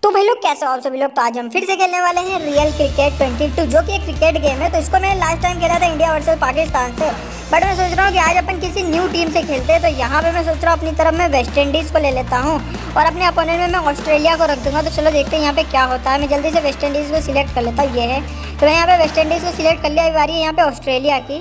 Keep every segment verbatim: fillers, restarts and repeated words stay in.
तो भाई लोग कैसे हो आप सभी लोग। तो आज हम फिर से खेलने वाले हैं रियल क्रिकेट बाईस, जो कि एक क्रिकेट गेम है। तो इसको मैंने लास्ट टाइम खेला था इंडिया वर्सेस पाकिस्तान से, बट मैं सोच रहा हूँ कि आज अपन किसी न्यू टीम से खेलते हैं। तो यहाँ पे मैं सोच रहा हूँ अपनी तरफ में वेस्ट इंडीज़ को ले लेता हूँ और अपने अपोनेंट में मैं ऑस्ट्रेलिया को रख दूंगा। तो चलो देखते हैं यहाँ पे क्या होता है। मैं जल्दी से वेस्ट इंडीज़ को सिलेक्ट कर लेता हूँ, ये है। तो मैं यहाँ पे वेस्ट इंडीज़ को सिलेक्ट कर लिया। अभी बारी है यहाँ पे ऑस्ट्रेलिया की,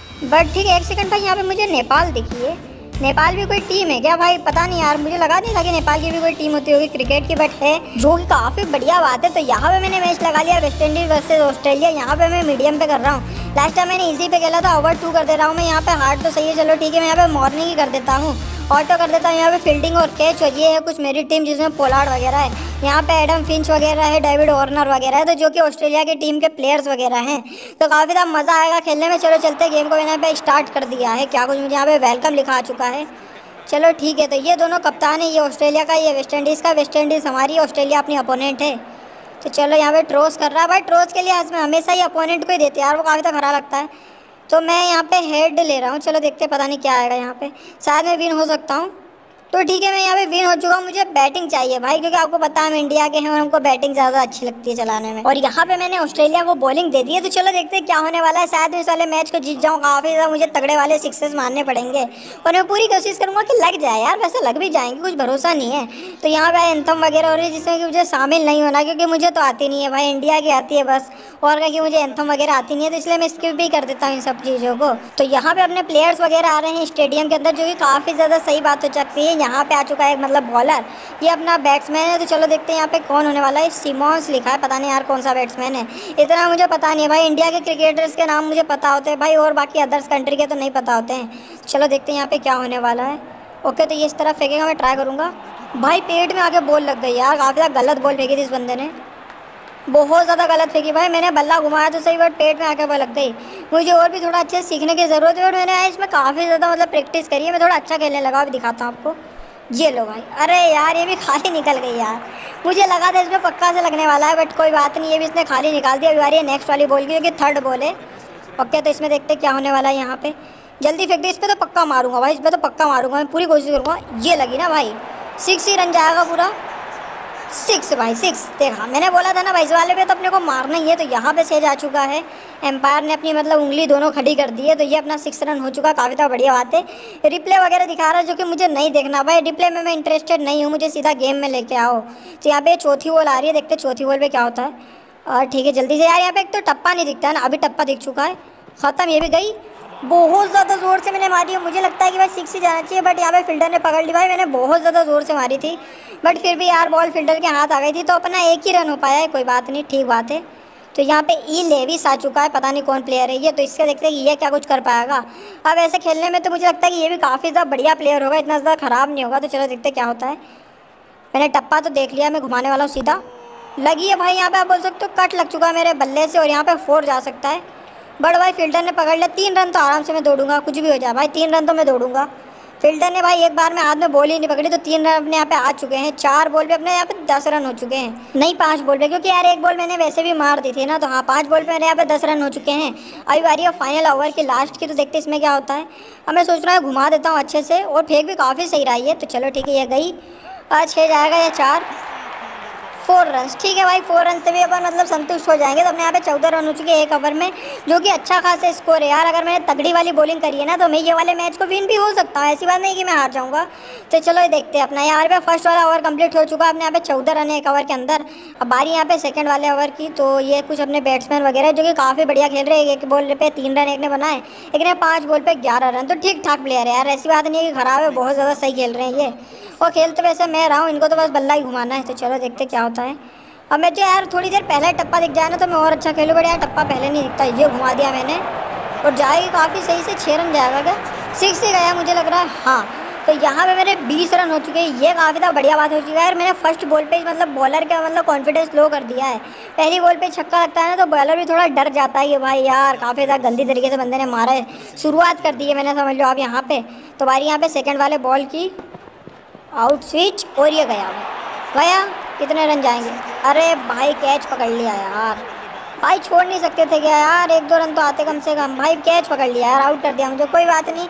बट ठीक है एक सेकंड भाई, यहाँ पे मुझे नेपाल दिखी है। नेपाल भी कोई टीम है क्या भाई? पता नहीं यार, मुझे लगा नहीं था कि नेपाल की भी कोई टीम होती होगी क्रिकेट की, बट है, जो कि काफ़ी बढ़िया बात है। तो यहाँ पे मैंने मैच लगा लिया वेस्ट इंडीज वर्सेस ऑस्ट्रेलिया। यहाँ पे मैं मीडियम पे कर रहा हूँ। लास्ट टाइम मैंने इजी पे खेला था, ओवर टू कर दे रहा हूँ मैं। यहाँ पे हार्ड तो सही है, चलो ठीक है। मैं यहाँ पे मॉर्निंग ही कर देता हूँ, ऑटो कर देता हूँ। यहाँ पे फील्डिंग और कैच, और ये है कुछ मेरी टीम जिसमें पोलार्ड वगैरह है। यहाँ पे एडम फिंच वगैरह है, डेविड वार्नर वगैरह है, तो जो कि ऑस्ट्रेलिया की टीम के प्लेयर्स वगैरह हैं। तो काफ़ी ज़्यादा मज़ा आएगा खेलने में। चलो चलते गेम को। यहाँ पे स्टार्ट कर दिया है, क्या कुछ मुझे यहाँ पे वेलकम लिखा आ चुका है। चलो ठीक है। तो ये दोनों कप्तान है, ये ऑस्ट्रेलिया का, ये वेस्ट इंडीज़ का। वेस्ट इंडीज़ हमारी, ऑस्ट्रेलिया अपनी अपोनेंट है। तो चलो यहाँ पे ट्रोस कर रहा है भाई। ट्रोस के लिए आज मैं हमेशा ही अपोनेंट को ही देते यार, वो काफ़ी तक हरा लगता है। तो मैं यहाँ पे हेड ले रहा हूँ। चलो देखते पता नहीं क्या आएगा यहाँ पे। शायद मैं विन हो सकता हूँ। तो ठीक है, मैं यहाँ पे विन हो चुका हूँ। मुझे बैटिंग चाहिए भाई, क्योंकि आपको पता है हम इंडिया के हैं और हमको बैटिंग ज़्यादा अच्छी लगती है चलाने में। और यहाँ पे मैंने ऑस्ट्रेलिया को बॉलिंग दे दी है। तो चलो देखते हैं क्या होने वाला है। शायद मैं इस वाले मैच को जीत जाऊँ। काफ़ी ज़्यादा मुझे तगड़े वाले सिक्सेस मारने पड़ेंगे और मैं पूरी कोशिश करूँगा कि लग जाए यार। वैसे लग भी जाएंगे, कुछ भरोसा नहीं है। तो यहाँ पे एंथम वगैरह हो रही है, जिसमें कि मुझे शामिल नहीं होना, क्योंकि मुझे तो आती नहीं है भाई, इंडिया की आती है बस। और क्या कि मुझे एंथम वगैरह आती नहीं है, तो इसलिए मैं स्किप भी कर देता हूँ इन सब चीज़ों को। तो यहाँ पे अपने प्लेयर्स वगैरह आ रहे हैं स्टेडियम के अंदर, जो कि काफ़ी ज़्यादा सही बात हो सकती है। यहाँ पे आ चुका है मतलब बॉलर, ये अपना बैट्समैन है। तो चलो देखते हैं यहाँ पे कौन होने वाला है। सिमोंस लिखा है, पता नहीं यार कौन सा बैट्समैन है, इतना मुझे पता नहीं है भाई। इंडिया के क्रिकेटर्स के नाम मुझे पता होते हैं भाई, और बाकी अदर्स कंट्री के तो नहीं पता होते हैं। चलो देखते हैं यहाँ पे क्या होने वाला है। ओके, तो ये इस तरह फेंकेगा, मैं ट्राई करूँगा। भाई पेट में आके बॉल लग गई यार, काफ़ी ज़्यादा गलत बॉल फेंकी थी इस बंदे ने, बहुत ज़्यादा गलत फेंकी भाई। मैंने बल्ला घुमाया तो सही, बट पेट में आके वो लग गई। मुझे और भी थोड़ा अच्छे से सीखने की ज़रूरत है, और मैंने इसमें काफ़ी ज़्यादा मतलब प्रैक्टिस करी है। मैं थोड़ा अच्छा खेलने लगा, अभी दिखाता हूँ आपको। ये लो भाई, अरे यार ये भी खाली निकल गई यार। मुझे लगा था इसमें पक्का से लगने वाला है, बट कोई बात नहीं, ये भी इसने खाली निकाल दिया। अभी आ रही है नेक्स्ट वाली बॉल की, क्योंकि थर्ड बॉल है। ओके, तो इसमें देखते क्या होने वाला है। यहाँ पे जल्दी फेंक दे, इस पर तो पक्का मारूंगा भाई, इस पर तो पक्का मारूंगा, मैं पूरी कोशिश करूँगा। ये लगी ना भाई, सिक्स ही रन जाएगा पूरा, सिक्स भाई सिक्स। देखा, मैंने बोला था ना भाई, इस वाले पे तो अपने को मारना ही है। तो यहाँ पे सेज आ चुका है, एम्पायर ने अपनी मतलब उंगली दोनों खड़ी कर दी है। तो ये अपना सिक्स रन हो चुका, काफ़ी तो बढ़िया बात है। रिप्ले वगैरह दिखा रहा है, जो कि मुझे नहीं देखना भाई। रिप्ले में मैं इंटरेस्टेड नहीं हूँ, मुझे सीधा गेम में लेके आओ। तो यहाँ पे चौथी बॉल आ रही है, देखते चौथी बॉल पे क्या होता है। और ठीक है, जल्दी से यार। यहाँ पे एक तो टप्पा नहीं दिखता है ना, अभी टप्पा दिख चुका है, ख़त्म। ये भी गई, बहुत ज़्यादा ज़ोर से मैंने मारी है। मुझे लगता है कि भाई सिक्स ही जाना चाहिए, बट यहाँ पे फील्डर ने पकड़ ली भाई। मैंने बहुत ज़्यादा ज़ोर से मारी थी, बट फिर भी यार बॉल फील्डर के हाथ आ गई थी। तो अपना एक ही रन हो पाया है, कोई बात नहीं, ठीक बात है। तो यहाँ पे ई लेविस आ चुका है, पता नहीं कौन प्लेयर है ये। तो इससे देखते हैं कि ये क्या कुछ कर पाएगा। अब ऐसे खेलने में तो मुझे लगता है कि ये भी काफ़ी ज़्यादा बढ़िया प्लेयर होगा, इतना ज़्यादा ख़राब नहीं होगा। तो चलो देखते क्या होता है। मैंने टप्पा तो देख लिया, मैं घुमाने वाला हूँ सीधा। लगी है भाई, यहाँ पर आप बोल सकते हो कट लग चुका है मेरे बल्ले से, और यहाँ पर फोर जा सकता है। बट भाई फील्डर ने पकड़ लिया। तीन रन तो आराम से मैं दौड़ूंगा, कुछ भी हो जाए भाई, तीन रन तो मैं दौड़ूंगा। फील्डर ने भाई एक बार में हाथ में बॉल ही नहीं पकड़ी, तो तीन रन अपने यहाँ पे आ चुके हैं। चार बॉल पे अपने यहाँ पे दस रन हो चुके हैं, नहीं पांच बॉल पे, क्योंकि यार एक बॉल मैंने वैसे भी मार दी थी ना। तो हाँ, पांच बॉल पे मेरे यहाँ पे दस रन हो चुके हैं। अभी बारी है फाइनल ओवर की, लास्ट की। तो देखते इसमें क्या होता है। अब मैं सोच रहा हूँ घुमा देता हूँ अच्छे से, और फेंक भी काफ़ी सही रही है। तो चलो ठीक है, ये गई। छः जाएगा या चार, फोर रन, ठीक है भाई। फोर रन से भी अपन मतलब संतुष्ट हो जाएंगे। तो अपने यहाँ पे चौदह रन हो चुके हैं एक ओवर में, जो कि अच्छा खासा स्कोर है यार। अगर मैंने तगड़ी वाली बॉलिंग करी है ना, तो मैं ये वाले मैच को विन भी हो सकता हूँ, ऐसी बात नहीं कि मैं हार जाऊँगा। तो चलो ये देखते हैं। अपना यहाँ पे फर्स्ट वाला ओवर कंप्लीट हो चुका है, अपने यहाँ पे चौदह रन है एक ओवर के अंदर। अब बारी यहाँ पे सेकंड वाले ओवर की। तो ये कुछ अपने बैट्समैन वगैरह जो कि काफ़ी बढ़िया खेल रहे हैं। एक बॉल पे तीन रन एक ने बनाए, एक ने पाँच बॉल पे ग्यारह रन। तो ठीक ठाक प्लेयर है यार, ऐसी बात नहीं है कि ख़राब है, बहुत ज़्यादा सही खेल रहे हैं ये। और खेल तो वैसे मैं रहा हूँ, इनको तो बस बल्ला ही घुमाना है। तो चलो देखते क्या होता है। अब मैं जो यार थोड़ी देर पहले टप्पा दिख जाए ना, तो मैं और अच्छा खेलूँ, बट यार टप्पा पहले नहीं दिखता। ये घुमा दिया मैंने, और जाएगी काफ़ी सही से। छः रन जाएगा क्या, सिक्स ही गया मुझे लग रहा है। हाँ, तो यहाँ पे मेरे बीस रन हो चुके हैं, ये काफ़ी ज़्यादा बढ़िया बात हो चुकी है यार। मैंने फर्स्ट बॉल पे मतलब बॉलर का मतलब कॉन्फिडेंस लो कर दिया है। पहली बॉल पे छक्का लगता है ना, तो बॉलर भी थोड़ा डर जाता है कि भाई यार काफ़ी ज़्यादा गंदी तरीके से बंदे ने मारा है। शुरुआत कर दी है मैंने, समझ लो आप यहाँ पे। तो बारी यहाँ पे सेकंड वाले बॉल की, आउट स्विच, और ये गया गया। कितने रन जाएंगे? अरे भाई कैच पकड़ लिया यार, भाई छोड़ नहीं सकते थे क्या यार, एक दो रन तो आते कम से कम। भाई कैच पकड़ लिया यार, आउट कर दिया मुझे, कोई बात नहीं।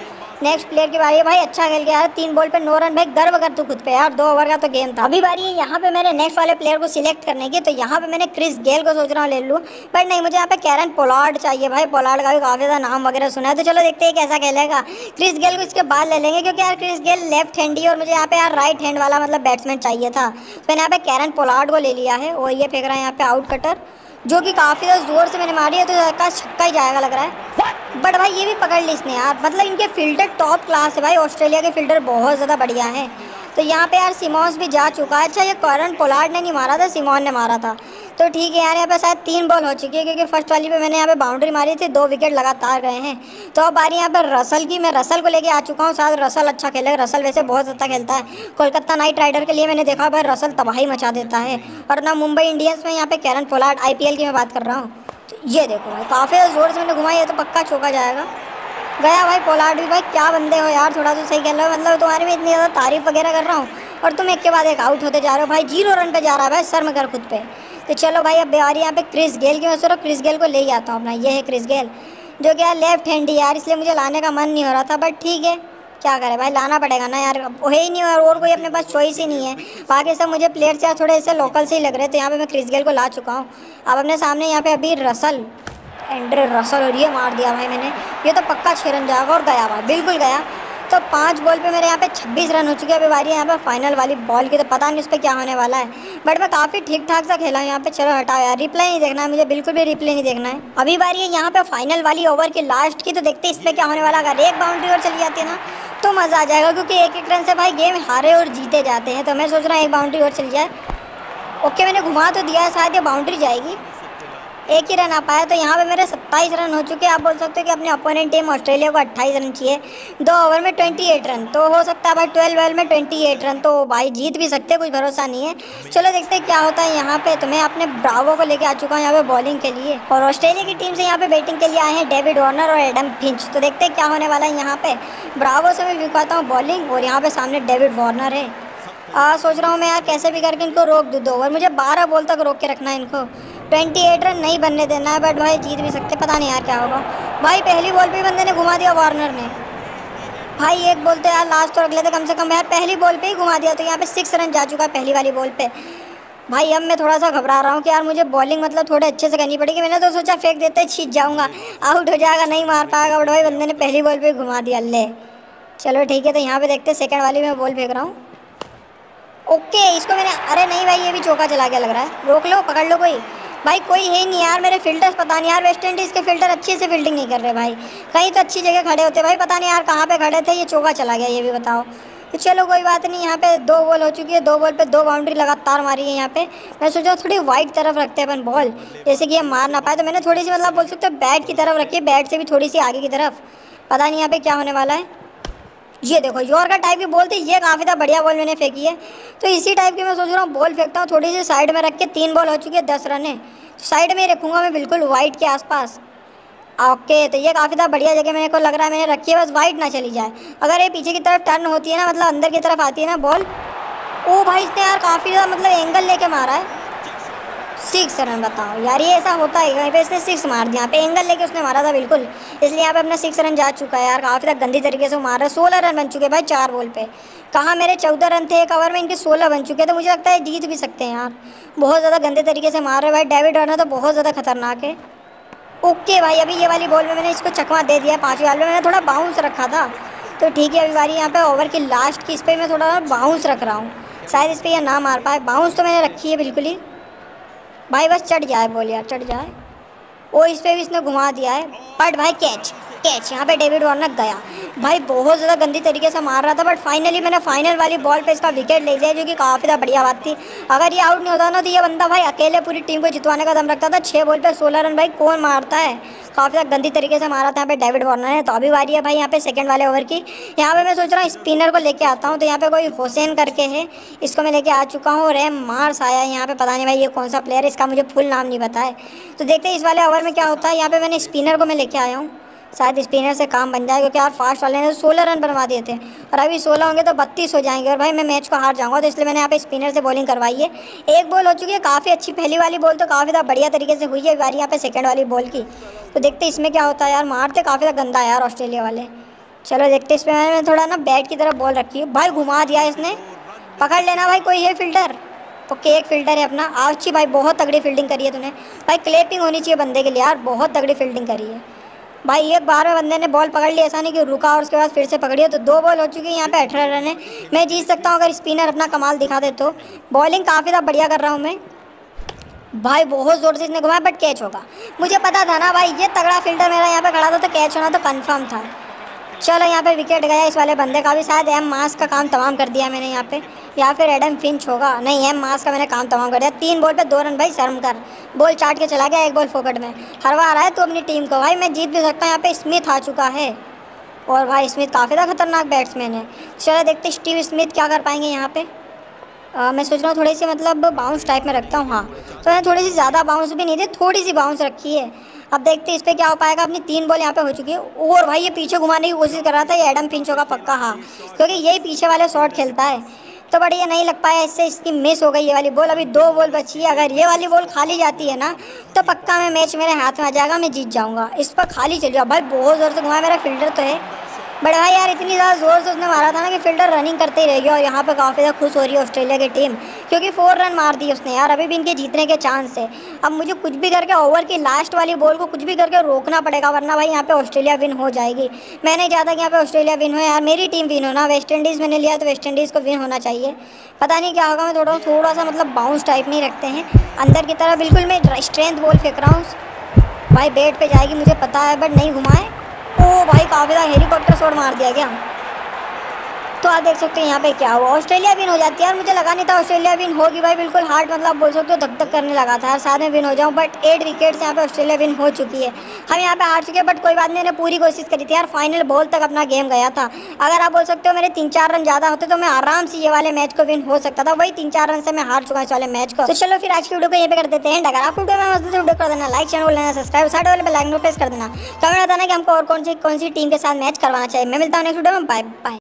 नेक्स्ट प्लेयर की बारी है भाई, अच्छा खेल गया यार, तीन बॉल पे नौ रन भाई, गर्व कर तू खुद पे यार, दो ओवर का तो गेम था। अभी बारी है यहाँ पे मैंने नेक्स्ट वाले प्लेयर को सिलेक्ट करने की, तो यहाँ पे मैंने क्रिस गेल को सोच रहा हूँ ले लूँ, बट नहीं, मुझे यहाँ पे कैरन पोलार्ड चाहिए भाई, पोलार्ड का भी काफ़ी ज़्यादा नाम वगैरह सुना है, तो चलो देखते हैं कैसा खेलेगा। क्रिस गेल को इसके बाद ले लेंगे, क्योंकि यार क्रिस गेल लेफ्ट हैंडी और मुझे यहाँ पे यार राइट हैंड वाला मतलब बैट्समैन चाहिए था, तो मैंने यहाँ पे कैरन पोलार्ड को ले लिया है। और ये फेंक रहा है यहाँ पे आउट कटर, जो कि काफ़ी ज़्यादा जोर से मैंने मारी है, तो का छक्का ही जाएगा लग रहा है, बट भाई ये भी पकड़ ली इसने यार, मतलब इनके फील्डर टॉप क्लास है भाई, ऑस्ट्रेलिया के फील्डर बहुत ज़्यादा बढ़िया है। तो यहाँ पे यार सिमॉन्स भी जा चुका है, अच्छा ये कैरन पोलार्ड ने नहीं मारा था, सिमॉन ने मारा था, तो ठीक है यार, यहाँ पे शायद तीन बॉल हो चुकी है, क्योंकि फर्स्ट वाली पे मैंने यहाँ पे बाउंड्री मारी थी, दो विकेट लगातार गए हैं। तो अब बारी यहाँ पर रसल की, मैं रसल को लेके आ चुका हूँ, शायद रसल अच्छा खेलेगा, रसल वैसे बहुत अच्छा खेलता है, कोलकाता नाइट राइडर के लिए मैंने देखा भाई रसल तबाही मचा देता है, और ना मुंबई इंडियंस में यहाँ पे Kieron Pollard I P L की मैं बात कर रहा हूँ। तो ये देखो भाई काफ़ी ज़ोर से मैंने घुमाई है, तो पक्का चौका जाएगा, गया भाई पोलार्ड भी, भाई क्या बंदे हो यार, थोड़ा तो सही खेल रहे हो, मतलब तुम्हारी में इतनी ज़्यादा तारीफ वगैरह कर रहा हूँ और तुम एक के बाद एक आउट होते जा रहे हो भाई, जीरो रन पे जा रहा है भाई, शर्म कर खुद पे। तो चलो भाई अब बेवारी यहाँ पे क्रिस गेल की, मैं सोच रहा हूँ क्रिस गेल को ले ही आता हूँ अपना, ये है क्रिस गेल, जो कि यार लेफ्ट हैंडी यार, इसलिए मुझे लाने का मन नहीं हो रहा था, बट ठीक है क्या करें भाई, लाना पड़ेगा ना यार, अब है ही नहीं और, और कोई अपने पास चॉइस ही नहीं है, बाकी सब मुझे प्लेयर्स यार थोड़े ऐसे लोकल से ही लग रहे थे, यहाँ पे मैं क्रिस गेल को ला चुका हूँ। अब अपने सामने यहाँ पे अभी रसल, एंड्रे रसल, और ये मार दिया भाई मैंने, ये तो पक्का छः रन जाएगा, और गया भाई, बिल्कुल गया। तो पाँच बॉल पे मेरे यहाँ पे छब्बीस रन हो चुके हैं। अभी बारी है यहाँ पे फाइनल वाली बॉल की, तो पता नहीं उस पर क्या होने वाला है, बट मैं काफ़ी ठीक ठाक सा खेला हूँ यहाँ पे। चलो हटाओ यार, रिप्लाई नहीं देखना है मुझे, बिल्कुल भी रिप्लाई नहीं देखना है। अभी बारी है यहाँ पे फाइनल वाली ओवर की लास्ट की, तो देखते हैं इसमें क्या होने वाला। अगर एक बाउंड्री और चली जाती है ना तो मज़ा आ जाएगा, क्योंकि एक एक रन से भाई गेम हारे और जीते जाते हैं। तो मैं सोच रहा हूँ एक बाउंड्री और चल जाए। ओके मैंने घुमा तो दिया है, शायद ये बाउंड्री जाएगी, एक ही रन आ पाया। तो यहाँ पे मेरे सत्ताईस रन हो चुके हैं। आप बोल सकते हो कि अपने अपोनेंट टीम ऑस्ट्रेलिया को अट्ठाईस रन चाहिए, दो ओवर में अट्ठाईस रन, तो हो सकता है भाई ट्वेल्व ओवर में अट्ठाईस रन, तो भाई जीत भी सकते, कुछ भरोसा नहीं है। चलो देखते हैं क्या होता है यहाँ पे। तो मैं अपने ब्रावो को लेके आ चुका हूँ यहाँ पे बॉलिंग के लिए, और ऑस्ट्रेलिया की टीम से यहाँ पे बैटिंग के लिए आए हैं डेविड वार्नर और एडम फिंच। तो देखते हैं क्या होने वाला है यहाँ पे। ब्रावो से मैं दिखाता हूँ बॉलिंग, और यहाँ पे सामने डेविड वार्नर है। आ, सोच रहा हूँ मैं यार कैसे भी करके इनको रोक दूँ, दो ओवर मुझे बारह बॉल तक रोक के रखना है इनको, अट्ठाईस रन नहीं बनने देना है, बट भाई जीत भी सकते, पता नहीं यार क्या होगा। भाई पहली बॉल पे बंदे ने घुमा दिया वार्नर ने, भाई एक बॉल तो यार लास्ट तो रख लेते कम से कम यार, पहली बॉल पे ही घुमा दिया। तो यहाँ पे सिक्स रन जा चुका है पहली वाली बॉल पे। भाई अब मैं थोड़ा सा घबरा रहा हूँ कि यार मुझे बॉलिंग मतलब थोड़े अच्छे से करनी पड़ेगी। मैंने तो सोचा फेंक देते छीट जाऊँगा, आउट हो जाएगा, नहीं मार पाएगा, बट भाई बंदे ने पहली बॉल पर घुमा दिया ले। चलो ठीक है, तो यहाँ पे देखते सेकेंड वाली में बॉल फेंक रहा हूँ। ओके इसको मैंने, अरे नहीं भाई ये भी चौका चला गया लग रहा है, रोक लो पकड़ लो कोई। भाई कोई है नहीं यार, मेरे फील्डर्स पता नहीं यार, वेस्ट इंडीज़ के फील्डर अच्छे से फील्डिंग नहीं कर रहे भाई, कहीं तो अच्छी जगह खड़े होते भाई, पता नहीं यार कहाँ पे खड़े थे, ये चौका चला गया, ये भी बताओ। तो चलो कोई बात नहीं, यहाँ पे दो बॉल हो चुकी है, दो बॉल पे दो बाउंड्री लगातार मारी है यहाँ पे। मैं सोचा थोड़ी वाइट तरफ रखते हैं अपन बॉल, जैसे कि ये मार ना पाए, तो मैंने थोड़ी सी मतलब बोल सकते हो बैट की तरफ रखी है, बैट से भी थोड़ी सी आगे की तरफ। पता नहीं यहाँ पे क्या होने वाला है। ये देखो यॉर्कर टाइप की बॉल थी, ये काफ़ी था बढ़िया बॉल मैंने फेंकी है। तो इसी टाइप की मैं सोच रहा हूँ बॉल फेंकता हूँ, थोड़ी सी साइड में रख के। तीन बॉल हो चुकी है, दस रन है, साइड में रखूँगा मैं बिल्कुल वाइट के आसपास। ओके तो ये काफ़ी था बढ़िया जगह मेरे को लग रहा है मैंने रखी है, बस वाइट ना चली जाए। अगर ये पीछे की तरफ टर्न होती है ना, मतलब अंदर की तरफ आती है ना बॉल, ओ भाई इसने यार काफ़ी ज़्यादा मतलब एंगल लेके मारा है, सिक्स रन। बताओ यार ये ऐसा होता है, कहीं पे इसने सिक्स मार दिया, यहाँ पे एंगल लेके उसने मारा था बिल्कुल, इसलिए यहाँ पे अपना सिक्स रन जा चुका है यार। काफ़ी तक गंदी तरीके से मार रहा है। सोलह रन बन चुके हैं भाई चार बॉल पे, कहाँ मेरे चौदह रन थे एक ओवर में, इनके सोलह बन चुके हैं। तो मुझे लगता है जीत भी सकते हैं यार, बहुत ज़्यादा गंदे तरीके से मार रहे हैं भाई। डेविड वार्नर तो बहुत ज़्यादा खतरनाक है। ओके भाई अभी ये वाली बॉल में मैंने इसको चकमा दे दिया, पाँचवीं बॉल में मैंने थोड़ा बाउंस रखा था, तो ठीक है। अभी बारी यहाँ पे ओवर की लास्ट की, इस पर मैं थोड़ा बाउंस रख रहा हूँ, शायद इस पर यह ना मार पाए। बाउंस तो मैंने रखी है बिल्कुल ही भाई, बस चढ़ जाए बॉल यार, चढ़ जाए। ओ इस पर भी इसने घुमा दिया है, बट भाई कैच कैच यहाँ पे डेविड वार्नर गया भाई, बहुत ज़्यादा गंदी तरीके से मार रहा था, बट फाइनली मैंने फाइनल वाली बॉल पे इसका विकेट ले लिया, जो कि काफ़ी ज़्यादा बढ़िया बात थी। अगर ये आउट नहीं होता ना तो ये बंदा भाई अकेले पूरी टीम को जितवाने का दम रखता था। छः बॉल पे सोलह रन भाई कौन मारता है, काफ़ी ज़्यादा गंदी तरीके से मारा था यहाँ पे डेविड वार्नर ने। तो अभी बारी है भाई यहाँ पे सेकंड वाले ओवर की। यहाँ पे मैं सोच रहा हूँ स्पिनर को लेके आता हूँ, तो यहाँ पे कोई हुसैन करके है, इसको मैं लेके आ चुका हूँ। रैम मार्स आया है यहाँ पे, पता नहीं भाई ये कौन सा प्लेयर है, इसका मुझे फुल नाम नहीं पता है। तो देखते हैं इस वाले ओवर में क्या होता है। यहाँ पे मैंने स्पिनर को मैं लेके आया हूँ, शायद स्पिनर से काम बन जाए, क्योंकि यार फास्ट वाले ने सोलह रन बनवा दिए थे, और अभी सोलह होंगे तो बत्तीस हो जाएंगे, और भाई मैं मैच को हार जाऊंगा। तो इसलिए मैंने यहाँ पे स्पिनर से बॉलिंग करवाई है। एक बॉल हो चुकी है, काफ़ी अच्छी पहली वाली बॉल तो काफ़ी ज़्यादा बढ़िया तरीके से हुई है। बारी यहाँ पे सेकंड वाली बॉल की, तो देखते इसमें क्या होता है यार। मारते काफ़ी ज़्यादा गंदा है यार ऑस्ट्रेलिया वाले, चलो देखते, इसमें मैंने थोड़ा ना बैट की तरफ बॉल रखी है भाई, घुमा दिया इसने, पकड़ लेना भाई, कोई है फील्डर। ओके एक फील्डर है अपना, आउची भाई बहुत तगड़ी फील्डिंग करी है तूने भाई, क्लैपिंग होनी चाहिए बंदे के लिए यार, बहुत तगड़ी फील्डिंग करी है भाई। एक बार में बंदे ने बॉल पकड़ ली, ऐसा नहीं कि रुका और उसके बाद फिर से पकड़ी है, तो दो बॉल हो चुकी है यहाँ पे, अठारह रन है, मैं जीत सकता हूँ अगर स्पिनर अपना कमाल दिखा दे तो। बॉलिंग काफ़ी ज़्यादा बढ़िया कर रहा हूँ मैं भाई, बहुत ज़ोर से इसने घुमाया बट कैच होगा, मुझे पता था ना भाई, ये तगड़ा फील्डर मेरा यहाँ पे खड़ा था तो कैच होना तो कंफर्म था। चलो यहाँ पे विकेट गया इस वाले बंदे का भी, शायद एम मास का काम तमाम कर दिया मैंने यहाँ पे, या फिर एडम फिंच होगा, नहीं एम मास का मैंने काम तमाम कर दिया। तीन बॉल पे दो रन भाई, शर्म कर, बॉल चाट के चला गया, एक बॉल फोकट में, हरवा रहा है तो अपनी टीम को भाई, मैं जीत भी सकता हूँ। यहाँ पे स्मिथ आ चुका है और भाई स्मिथ काफ़ी ज़्यादा खतरनाक बैट्समैन है। चलो देखते स्टीव स्मिथ क्या कर पाएंगे यहाँ पे। आ, मैं सोच रहा हूँ थोड़ी सी मतलब बाउंस टाइप में रखता हूँ, हाँ तो मैंने थोड़ी सी ज़्यादा बाउंस भी नहीं दी, थोड़ी सी बाउंस रखी है। अब देखते हैं इस पर क्या हो पाएगा। अपनी तीन बॉल यहाँ पे हो चुकी है और भाई ये पीछे घुमाने की कोशिश कर रहा था, ये एडम फिंच होगा पक्का, हाँ क्योंकि यही पीछे वाले शॉट खेलता है, तो बट ये नहीं लग पाया, इससे इसकी मिस हो गई ये वाली बॉल। अभी दो बॉल बची है, अगर ये वाली बॉल खाली जाती है ना तो पक्का मैं मैच मेरे हाथ में आ जाएगा, मैं जीत जाऊँगा। इस पर खाली चल जाओ भाई, बहुत ज़ोर से घुमाया, मेरा फील्डर तो है बट भाई यार इतनी ज़्यादा ज़ोर से उसने मारा था ना कि फील्डर रनिंग करते ही रह गया। और यहाँ पे काफ़ी ज़्यादा खुश हो रही है ऑस्ट्रेलिया की टीम, क्योंकि फोर रन मार दिए उसने यार, अभी भी इनके जीतने के चांस है। अब मुझे कुछ भी करके ओवर की लास्ट वाली बॉल को कुछ भी करके रोकना पड़ेगा, वरना भाई यहाँ पे ऑस्ट्रेलिया विन हो जाएगी। मैं नहीं चाहता कि यहाँ पे ऑस्ट्रेलिया विन हो यार, मेरी टीम विन होना, वेस्ट इंडीज़ मैंने लिया तो वेस्ट इंडीज़ को विन होना चाहिए। पता नहीं क्या होगा, मैं थोड़ा थोड़ा सा मतलब बाउंस टाइप नहीं रखते हैं अंदर की तरफ, बिल्कुल मैं स्ट्रेंथ बॉल फेंक रहा हूँ भाई, बैट पे जाएगी मुझे पता है बट नहीं घुमाए। ओ भाई काफ़ी ज़्यादा हेलीकॉप्टर शॉट मार दिया क्या, तो आप देख सकते हैं यहाँ पे क्या हुआ, ऑस्ट्रेलिया विन हो जाती है यार। मुझे लगा नहीं था ऑस्ट्रेलिया विन होगी भाई, बिल्कुल हार्ड मतलब बोल सकते हो धक धक करने लगा था यार, साथ में विन हो जाऊँ, बट एट विकेट से यहाँ पे ऑस्ट्रेलिया विन हो चुकी है। हम यहाँ पे हार चुके हैं बट कोई बात नहीं, मैंने पूरी कोशिश करी थी यार, फाइनल बॉल तक अपना गेम गया था। अगर आप बोल सकते हो मेरे तीन चार रन ज़्यादा होते तो मैं आराम से ये वाले मैच को विन हो सकता था, वही तीन चार रन से मैं हार चुका इस वाले मैच को। तो चलो फिर आज की वीडियो को यहीं पे कर देते हैं। अगर आपको वीडियो में मस्त वीडियो कर देना, लाइक चैनल लेना, सब्सक्राइब, साइड वाले बेल आइकन को प्रेस कर देना, कमेंट बताना कि हमको और कौन सी कौन सी टीम के साथ मैच करवाना चाहिए। मैं मिलता हूँ नेक्स्ट वीडियो में, बाय बाय।